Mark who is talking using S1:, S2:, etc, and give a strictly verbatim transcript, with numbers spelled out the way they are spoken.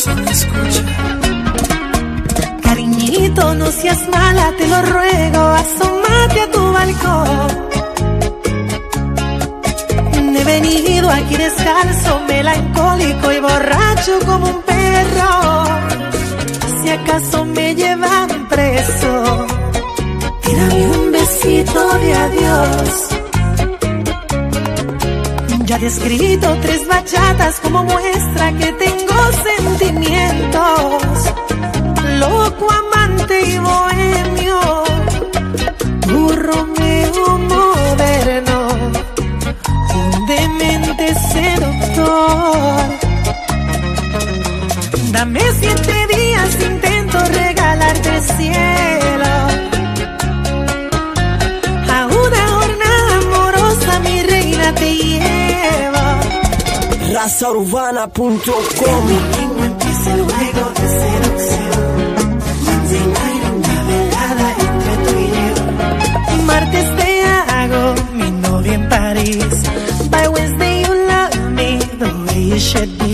S1: corazón escucha.
S2: Cariñito, no seas mala, te lo ruego, asómate a tu balcón. He venido aquí descalzo, melancólico y borracho como un perro. Si acaso me llevan preso, tírame un besito de adiós. Ya te he escrito tres bachatas como muestra que tengo sentimientos. Loco, amante y bohemio, tu Romeo moderno, un demente seductor. Dame siete días, intento regalarte el cielo. A una jornada amorosa mi reina te lleva.
S3: raza urbana punto com.
S2: Empieza el juego de seducción. Wednesday night, una velada entre tú y yo. Martes te hago mi novia en París. By Wednesday you love me the way you should be.